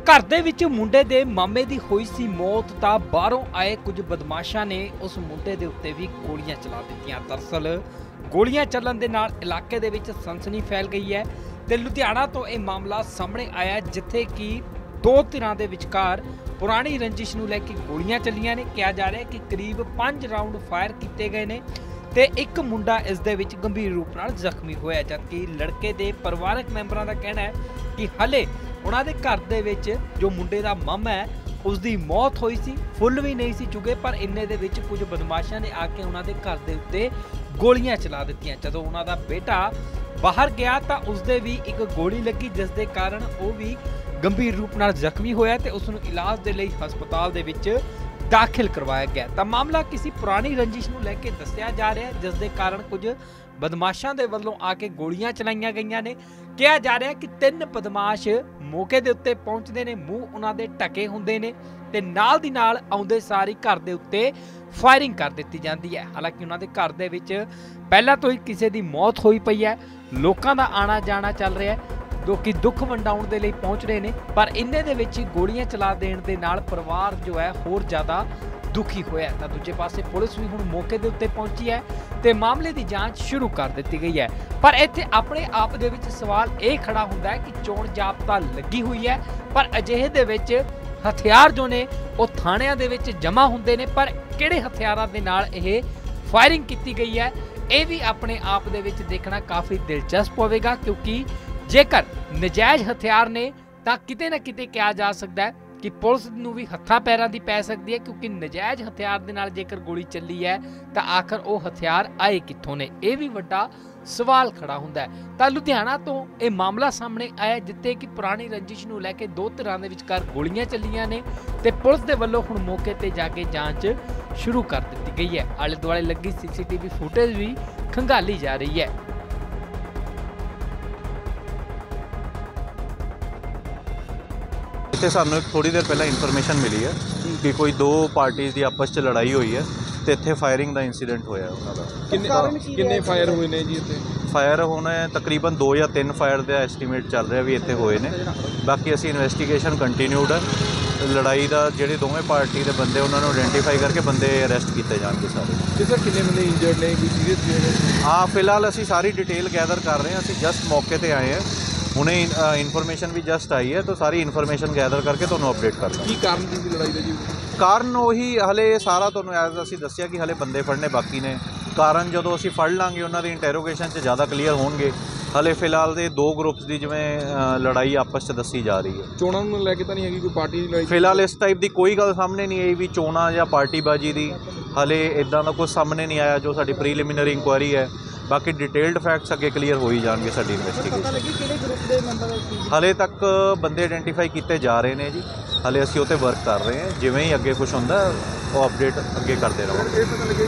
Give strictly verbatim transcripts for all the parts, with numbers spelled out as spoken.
घर दे विच मुंडे दे मामे दी होई सी मौत तां बाहरों आए कुछ बदमाशां ने उस मुंडे दे उत्ते भी गोलियां चला दित्तियां। दरअसल गोलियां चलन दे नाल इलाके दे विच सनसनी फैल गई है ते लुधियाना तो यह मामला सामने आया जिथे कि दो धिरां दे विचकार पुरानी रंजिश नूं लैके गोलियां चलियां ने। कहा जा रहा है कि करीब पांच राउंड फायर किए गए ने ते एक मुंडा इस दे विच गंभीर रूप नाल जख्मी होया, जबकि लड़के दे परिवारक मैंबरां दा कहना है कि हले उन्हां दे घर दे विच जो मुंडे दा मामा है उसकी मौत हुई सी, फुल भी नहीं सी चुके, पर इन्ने दे विच कुछ बदमाशां ने आके उन्हां दे घर दे उत्ते गोलियां चला दित्तियां। जदों उन्हां दा बेटा बाहर गया तां उसदे भी एक गोली लगी जिस दे कारण वो भी गंभीर रूप नाल जख्मी होया ते उसनूं इलाज दे लई हस्पताल दे विच दाखिल करवाया गया। तां मामला किसी पुरानी रंजिश नूं लैके दस्सिया जा रहा है जिस दे कारण कुछ बदमाशां दे वल्लों आके गोलियां चलाईयां गईयां ने। कहा जा रहा है कि तीन बदमाश मौके दे उत्ते पहुंचदे ने, मूँह उन्हां दे ढके हुंदे ने ते नाल दी नाल आउंदे सारी घर दे उत्ते फायरिंग कर दित्ती जांदी है। हालांकि उन्हां दे घर दे विच पहलां तो ही किसी दी मौत होई पई है, लोकां दा आना जाना चल रहा है, लोग दुख वंडाउण दे लई पहुंच रहे ने, पर इन्ने दे विच गोलियां चला देण दे नाल परिवार जो है होर ज़्यादा दुखी होया। तां दूजे पासे पुलिस भी हुण मौके दे उत्ते पहुंची है ते मामले की जांच शुरू कर दी गई है। पर इत्थे अपने आप दे विच सवाल ये खड़ा हुंदा है कि चोण जाब्ता लगी हुई है, पर अजिहे दे विच हथियार जो ने वो थाणियां दे विच जमा हुंदे ने, पर किहड़े हथियारां दे नाल इह फायरिंग की गई है ये भी अपने आप दे विच देखना काफ़ी दिलचस्प होवेगा, क्योंकि जेकर नजायज़ हथियार ने तां किते ना किते कहा जा सकता है कि पुलिस नूं भी हत्थां पैरां दी पै सकदी है, क्योंकि नजायज़ हथियार दे नाल जेकर गोली चली है तां आखिर वो हथियार आए कित्थों ने, ये भी वड्डा सवाल खड़ा हुंदा है। तां लुधियाना तो ये मामला सामने आया जिथे कि पुरानी रंजिश नूं लैके दो धिरां दे विचकार गोलियां चलियां ने ते पुलिस दे वल्लों हुण मौके ते जाके जांच शुरू कर दित्ती गई है। आले दुआले लगी सीसीटीवी फुटेज भी खंगाली जा रही है। इत्थे सानूं थोड़ी देर पहले इन्फॉर्मेशन मिली है कि कोई दो पार्टीज़ की आपस च लड़ाई हुई है तो इत्थे फायरिंग का इंसीडेंट होया उन्हां दा। किन्ने किन्ने फायर हुए ने जी इत्थे? फायर होने तकरीबन दो या तीन फायर का एस्टीमेट चल रहा भी इत्थे होए ने, बाकी असी इन्वेस्टिगेशन कंटिन्यूड है। लड़ाई का ਜਿਹੜੇ ਦੋਵੇਂ पार्टी के बंदे उन्होंने आइडेंटिफाई करके बंदे अरेस्ट किए जाएंगे सारे। सर किन्ने बंदे इंजर्ड ने, कोई सीरियस भी है? हाँ फिलहाल असी सारी डिटेल गैदर कर रहे हैं, असी जस्ट मौके पर आए हैं, हुणे इन्फॉर्मेशन भी जस्ट आई है तो सारी इन्फॉर्मेशन गैदर करके तुहानूं अपडेट कर ਦਾਂਗੇ। की कारण की लड़ाई का जी? कारण ਉਹੀ ਹਲੇ ਸਾਰਾ ਤੁਹਾਨੂੰ ਐਜ਼ ਅਸੀਂ ਦੱਸਿਆ ਕਿ ਹਲੇ ਬੰਦੇ ਫੜਨੇ ਬਾਕੀ ਨੇ। ਕਾਰਨ ਜਦੋਂ ਅਸੀਂ ਫੜ ਲਾਂਗੇ ਉਹਨਾਂ ਦੀ ਇੰਟਰੋਗੇਸ਼ਨ 'ਚ ਜ਼ਿਆਦਾ ਕਲੀਅਰ ਹੋਣਗੇ। ਹਲੇ ਫਿਲਹਾਲ ਦੇ ਦੋ ਗਰੁੱਪਸ ਦੀ ਜਿਵੇਂ ਲੜਾਈ ਆਪਸ 'ਚ ਦੱਸੀ ਜਾ ਰਹੀ ਹੈ। ਚੋਣਾਂ ਨੂੰ ਲੈ ਕੇ ਤਾਂ ਨਹੀਂ ਹੈਗੀ ਕੋਈ ਪਾਰਟੀ ਦੀ ਲੜਾਈ? ਫਿਲਹਾਲ ਇਸ ਟਾਈਪ ਦੀ ਕੋਈ ਗੱਲ ਸਾਹਮਣੇ ਨਹੀਂ ਆਈ ਵੀ ਚੋਣਾਂ ਜਾਂ ਪਾਰਟੀਬਾਜ਼ੀ ਦੀ, ਹਲੇ ਇੱਦਾਂ ਦਾ ਕੁਝ ਸਾਹਮਣੇ ਨਹੀਂ ਆਇਆ ਜੋ ਸਾਡੀ ਪ੍ਰੀਲਿਮਿਨਰੀ ਇਨਕੁਆਇਰੀ ਹੈ। बाकी डिटेल्ड फैक्ट्स अगे क्लीयर हो ही जाएंगे साडी इन्वेस्टिगेशन। हले तक बंदे आइडेंटिफाई किए जा रहे हैं जी, हले असीं उते वर्क कर रहे हैं, जिवें ही अगे कुछ होंदा वो अपडेट अगे करते रहांगे।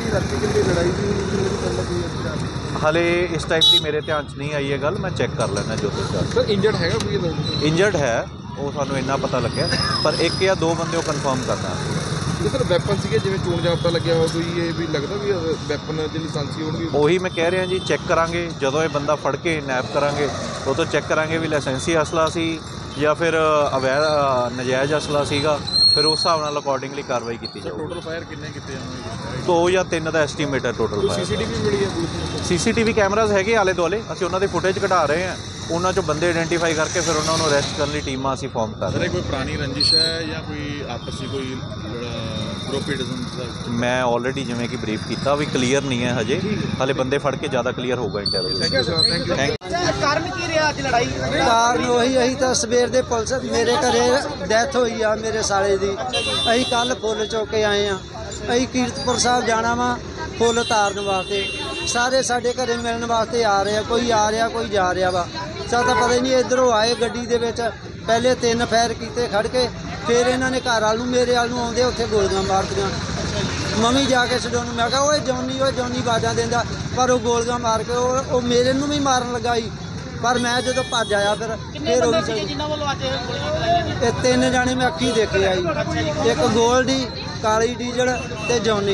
हले इस टाइप की मेरे ध्यान च नहीं आई है गल, मैं चैक कर लेना जो सर इंजर्ड है कोई? इंजर्ड है वो सानूं इन्ना पता लग्या, पर एक या दो बंदे कन्फर्म करना। सर वैपन सीगे जिवें चोण जाब्ता लग्या हो, कोई ये भी लगदा भी वैपन दी लाइसेंसी होणगी? ਉਹੀ मैं कह रहा जी, चैक करांगे ਜਦੋਂ ਇਹ ਬੰਦਾ ਫੜ ਕੇ ਨੈਪ ਕਰਾਂਗੇ ਉਹ ਤੋਂ ਚੈੱਕ ਕਰਾਂਗੇ ਵੀ ਲਾਇਸੈਂਸੀ ਅਸਲਾ ਸੀ ਜਾਂ ਫਿਰ ਅਵੈਧ ਨਜਾਇਜ਼ ਅਸਲਾ ਸੀਗਾ, ਫਿਰ ਉਸ ਹਿਸਾਬ ਨਾਲ ਅਕੋਰਡਿੰਗਲੀ ਕਾਰਵਾਈ ਕੀਤੀ ਜਾਊਗੀ। ਟੋਟਲ ਫਾਇਰ ਕਿੰਨੇ ਕੀਤੇ ਜਾਣਗੇ? ਦੋ ਜਾਂ ਤਿੰਨ ਦਾ ਐਸਟੀਮੇਟ ਹੈ ਟੋਟਲ ਫਾਇਰ। ਸੀਸੀਟੀਵੀ ਮਿਲੀ ਹੈ ਪੁਲਿਸ? ਸੀਸੀਟੀਵੀ ਕੈਮਰਾਜ਼ ਹੈਗੇ ਆਲੇ ਦੁਆਲੇ, ਅਸੀਂ ਉਹਨਾਂ ਦੇ ਫੁਟੇਜ ਕਢਾ ਰਹੇ ਹਾਂ, ਉਹਨਾਂ 'ਚੋਂ ਬੰਦੇ ਆਇਡੈਂਟੀਫਾਈ ਕਰਕੇ ਫਿਰ ਉਹਨਾਂ ਨੂੰ ਅਰੈਸਟ ਕਰਨ ਲਈ ਟੀਮਾਂ ਅਸੀਂ ਫਾਰਮ ਕਰ ਰਹੇ ਹਾਂ। ਕੋਈ ਪੁਰਾਣੀ ਰੰਜਿਸ਼ ਹੈ ਜਾਂ ਕੋਈ ਆਪਸੀ ਕੋਈ ਗਰੁੱਪਿਜ਼ਮ? ਮੈਂ ਆਲਰੇਡੀ ਜਿਵੇਂ ਕਿ ਬਰੀਫ ਕੀਤਾ ਵੀ ਕਲੀਅਰ ਨਹੀਂ ਹੈ ਹਜੇ, ਹਾਲੇ ਬੰਦੇ ਫੜ ਕੇ ਜ਼ਿਆਦਾ ਕਲੀਅਰ ਹੋਊਗਾ ਇੰਟਰਵਿਊ। ਕਾਰਨ ਕੀ ਰਿਹਾ ਅੱਜ ਲੜਾਈ? ਕਾਰਨ ਉਹੀ ਅਸੀਂ ਤਾਂ ਸਵੇਰ ਦੇ ਪੁਲਿਸ ਮੇਰੇ ਘਰੇ ਡੈਥ ਹੋਈ ਆ ਮੇਰੇ ਸਾਲੇ ਦੀ, ਅਸੀਂ ਕੱਲ ਫੁੱਲ ਚੁੱਕ ਕੇ ਆਏ ਆ, ਅਸੀਂ ਕੀਰਤਪੁਰ ਸਾਹਿਬ ਜਾਣਾ ਵਾ ਫੁੱਲ ਤਾਰਨ ਵਾਸਤੇ, ਸਾਰੇ ਸਾਡੇ ਘਰੇ ਮਿਲਣ ਵਾਸਤੇ ਆ ਰਹੇ ਆ, ਕੋਈ ਆ ਰਿਹਾ ਕੋਈ ਜਾ ਰਿਹਾ ਵਾ, ਸਾਨੂੰ ਤਾਂ ਪਤਾ ਹੀ ਨਹੀਂ। ਇੱਧਰੋਂ ਆਏ ਗੱਡੀ ਦੇ ਵਿੱਚ, ਪਹਿਲੇ ਤਿੰਨ ਫਾਇਰ ਕੀਤੇ ਖੜ ਕੇ, ਫਿਰ ਇਹਨਾਂ ਨੇ ਘਰ ਵਾਲ ਨੂੰ ਮੇਰੇ ਵਾਲ ਨੂੰ ਆਉਂਦੇ ਉੱਥੇ ਗੋਲੀਆਂ ਮਾਰਤੀਆਂ। ਮੰਮੀ ਜਾ ਕੇ ਛਡਾਉਣ ਨੂੰ ਮੈਂ ਕਿਹਾ ਓਏ ਜੌਨੀ ਓਏ ਜੌਨੀ ਬਾਜਾਂ ਦਿੰਦਾ, ਪਰ ਉਹ ਗੋਲੀਆਂ ਮਾਰ ਕੇ ਉਹ ਉਹ ਮੇਰੇ ਨੂੰ ਵੀ ਮਾਰਨ ਲੱਗਾ ਸੀ, ਪਰ ਮੈਂ ਜਦੋਂ ਭੱਜ ਆਇਆ ਫਿਰ ਫਿਰ ਉਹ ਵੀ ਇਹ ਤਿੰਨ ਜਾਣੇ ਮੈਂ ਅੱਖੀ ਦੇਖੇ ਆ ਜੀ, ਇੱਕ ਗੋਲਡੀ, ਕਾਲੀ ਡੀਜ਼ਲ ਤੇ ਜੌਨੀ।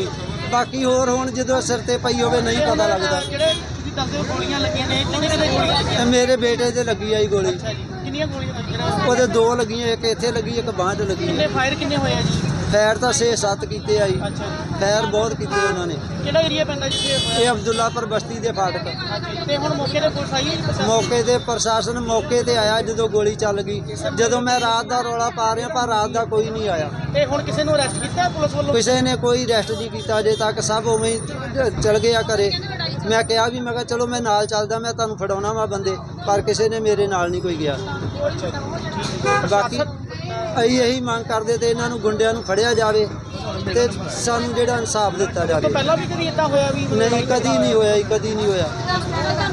ਬਾਕੀ ਹੋਰ ਹੁਣ ਜਦੋਂ ਸਿਰ ਤੇ ਪਈ ਹੋਵੇ ਨਹੀਂ ਪਤਾ ਲੱਗਦਾ। ਜਿਹੜੇ ਤੁਸੀਂ ਦੱਸਦੇ ਹੋ ਗੋਲੀਆਂ ਲੱਗੀਆਂ ਨੇ, ਕਿੰਨੇ ਕਿੰਨੇ ਗੋਲੀਆਂ ਲੱਗੀਆਂ? ਤੇ ਮੇਰੇ ਬੇਟੇ ਤੇ ਲੱਗੀ ਆਈ ਗੋਲੀ, ਅੱਛਾ ਜੀ, ਕਿੰਨੀਆਂ ਗੋਲੀਆਂ ਲੱਗੀਆਂ? ਉਹਦੇ ਦੋ ਲੱਗੀਆਂ, ਇੱਕ ਇੱਥੇ ਲੱਗੀ ਇੱਕ ਬਾਂਹ 'ਚ ਲੱਗੀ ਕਿੰਨੇ ਹੈ। ਫਾਇਰ ਕਿੰਨੇ ਹੋਏ ਆ ਜੀ? ਖੈਰ ਤਾਂ ਛੇ ਸੱਤ ਕੀਤੇ ਆਈ, ਅੱਛਾ ਜੀ, ਖੈਰ ਬਹੁਤ ਕੀਤੇ ਉਹਨਾਂ ਨੇ। ਕਿਹੜਾ ਏਰੀਆ ਪੈਂਦਾ ਜਿੱਥੇ ਹੋਇਆ? ਇਹ ਅਬਦੁੱਲਾਪੁਰ ਬਸਤੀ ਦੇ ਫਾਟਕ। ਅੱਛਾ ਜੀ, ਤੇ ਹੁਣ ਮੌਕੇ ਤੇ ਪੁਲਿਸ ਆਈ ਹੈ ਜੀ? ਪ੍ਰਸ਼ਾਸਨ? ਮੌਕੇ ਤੇ ਪ੍ਰਸ਼ਾਸਨ ਮੌਕੇ ਤੇ ਆਇਆ ਜਦੋਂ ਗੋਲੀ ਚੱਲ ਗਈ। ਜਦੋਂ ਮੈਂ ਰਾਤ ਦਾ ਰੌਲਾ ਪਾ ਰਿਹਾ ਪਰ ਰਾਤ ਦਾ ਕੋਈ ਨਹੀਂ ਆਇਆ। ਤੇ ਹੁਣ ਕਿਸੇ ਨੂੰ ਅਰੈਸਟ ਕੀਤਾ ਪੁਲਿਸ ਵੱਲੋਂ? ਕਿਸੇ ਨੇ ਕੋਈ ਅਰੈਸਟ ਨਹੀਂ ਕੀਤਾ ਅਜੇ ਤੱਕ, ਸਭ ਉਵੇਂ ਹੀ ਚਲ ਗਿਆ ਘਰੇ। ਮੈਂ ਕਿਹਾ ਵੀ ਮੈਂ ਕਿਹਾ ਚਲੋ ਮੈਂ ਨਾਲ ਚੱਲਦਾ, ਮੈਂ ਤੁਹਾਨੂੰ ਫੜਾਉਣਾ ਵਾ ਬੰਦੇ, ਪਰ ਕਿਸੇ ਨੇ ਮੇਰੇ ਨਾਲ ਨਹੀਂ ਕੋਈ ਗਿਆ। ਬਾਕੀ ਅਸੀਂ ਇਹੀ ਮੰਗ ਕਰਦੇ ਤੇ ਇਹਨਾਂ ਨੂੰ ਗੁੰਡਿਆਂ ਨੂੰ ਫੜਿਆ ਜਾਵੇ ਤੇ ਸਾਨੂੰ ਜਿਹੜਾ ਇਨਸਾਫ ਦਿੱਤਾ ਤੋਂ ਜਾਵੇ। ਪਹਿਲਾਂ ਵੀ ਕਦੀ ਇਦਾਂ ਹੋਇਆ ਵੀ? ਨਹੀਂ ਕਦੀ ਨਹੀਂ ਹੋਇਆ ਜੀ, ਕਦੀ ਨਹੀਂ ਹੋਇਆ।